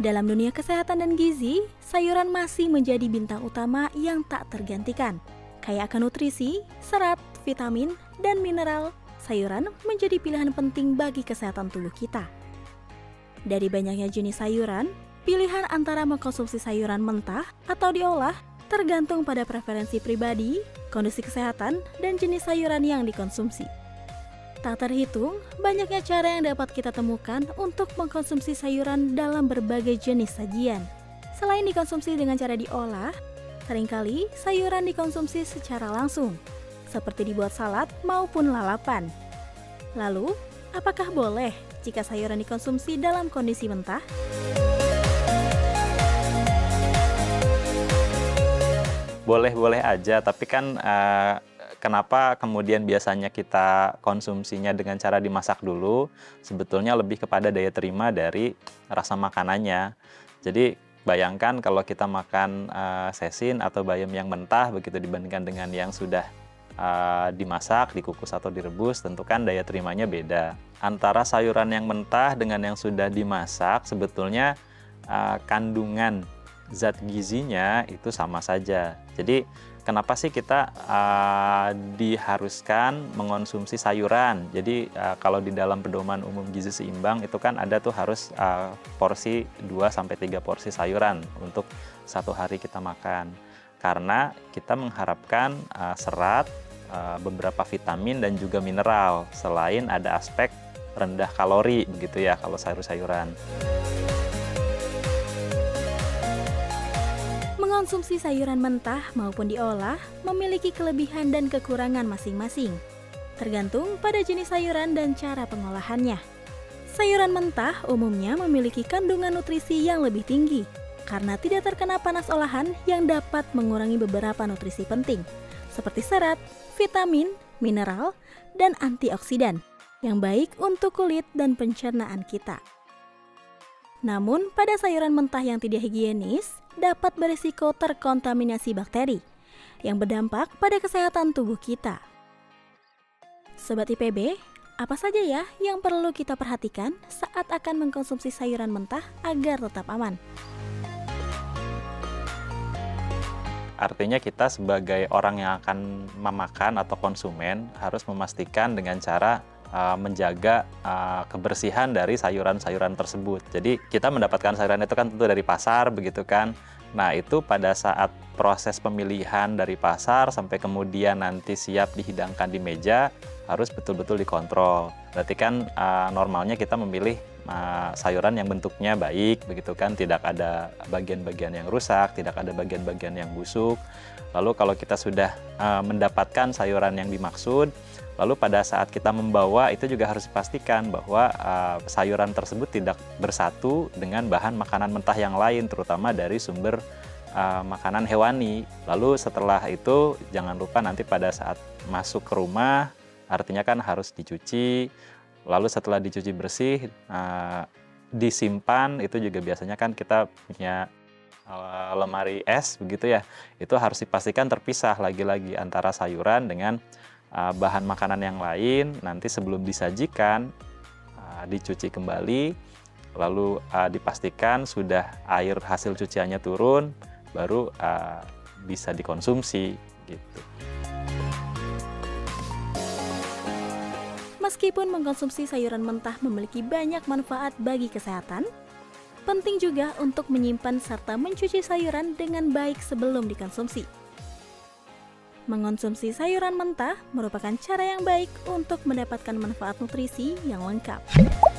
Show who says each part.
Speaker 1: Dalam dunia kesehatan dan gizi, sayuran masih menjadi bintang utama yang tak tergantikan. Kaya akan nutrisi, serat, vitamin, dan mineral, sayuran menjadi pilihan penting bagi kesehatan tubuh kita. Dari banyaknya jenis sayuran, pilihan antara mengkonsumsi sayuran mentah atau diolah tergantung pada preferensi pribadi, kondisi kesehatan, dan jenis sayuran yang dikonsumsi. Tak terhitung, banyaknya cara yang dapat kita temukan untuk mengkonsumsi sayuran dalam berbagai jenis sajian. Selain dikonsumsi dengan cara diolah, seringkali sayuran dikonsumsi secara langsung, seperti dibuat salad maupun lalapan. Lalu, apakah boleh jika sayuran dikonsumsi dalam kondisi mentah?
Speaker 2: Boleh-boleh aja, tapi kan kenapa kemudian biasanya kita konsumsinya dengan cara dimasak dulu? Sebetulnya lebih kepada daya terima dari rasa makanannya. Jadi bayangkan kalau kita makan sesin atau bayam yang mentah begitu dibandingkan dengan yang sudah dimasak, dikukus atau direbus, tentu kan daya terimanya beda. Antara sayuran yang mentah dengan yang sudah dimasak sebetulnya kandungan zat gizinya itu sama saja. Jadi kenapa sih kita diharuskan mengonsumsi sayuran? Jadi kalau di dalam pedoman umum gizi seimbang itu kan ada tuh harus porsi 2-3 porsi sayuran untuk satu hari kita makan. Karena kita mengharapkan serat, beberapa vitamin dan juga mineral, selain ada aspek rendah kalori begitu ya kalau sayur-sayuran.
Speaker 1: Mengonsumsi sayuran mentah maupun diolah memiliki kelebihan dan kekurangan masing-masing, tergantung pada jenis sayuran dan cara pengolahannya. Sayuran mentah umumnya memiliki kandungan nutrisi yang lebih tinggi, karena tidak terkena panas olahan yang dapat mengurangi beberapa nutrisi penting, seperti serat, vitamin, mineral, dan antioksidan, yang baik untuk kulit dan pencernaan kita. Namun, pada sayuran mentah yang tidak higienis, dapat berisiko terkontaminasi bakteri, yang berdampak pada kesehatan tubuh kita. Sobat IPB, apa saja ya yang perlu kita perhatikan saat akan mengkonsumsi sayuran mentah agar tetap aman?
Speaker 2: Artinya kita sebagai orang yang akan memakan atau konsumen harus memastikan dengan cara menjaga kebersihan dari sayuran-sayuran tersebut. Jadi kita mendapatkan sayuran itu kan tentu dari pasar begitu kan. Nah itu pada saat proses pemilihan dari pasar sampai kemudian nanti siap dihidangkan di meja harus betul-betul dikontrol. Berarti kan normalnya kita memilih sayuran yang bentuknya baik begitu kan, tidak ada bagian-bagian yang rusak, tidak ada bagian-bagian yang busuk. Lalu kalau kita sudah mendapatkan sayuran yang dimaksud, lalu pada saat kita membawa itu juga harus dipastikan bahwa sayuran tersebut tidak bersatu dengan bahan makanan mentah yang lain, terutama dari sumber makanan hewani. Lalu setelah itu jangan lupa nanti pada saat masuk ke rumah, artinya kan harus dicuci. Lalu setelah dicuci bersih, disimpan, itu juga biasanya kan kita punya lemari es begitu ya. Itu harus dipastikan terpisah lagi-lagi antara sayuran dengan bahan makanan yang lain. Nanti sebelum disajikan, dicuci kembali, lalu dipastikan sudah air hasil cuciannya turun, baru bisa dikonsumsi gitu.
Speaker 1: Meskipun mengkonsumsi sayuran mentah memiliki banyak manfaat bagi kesehatan, penting juga untuk menyimpan serta mencuci sayuran dengan baik sebelum dikonsumsi. Mengonsumsi sayuran mentah merupakan cara yang baik untuk mendapatkan manfaat nutrisi yang lengkap.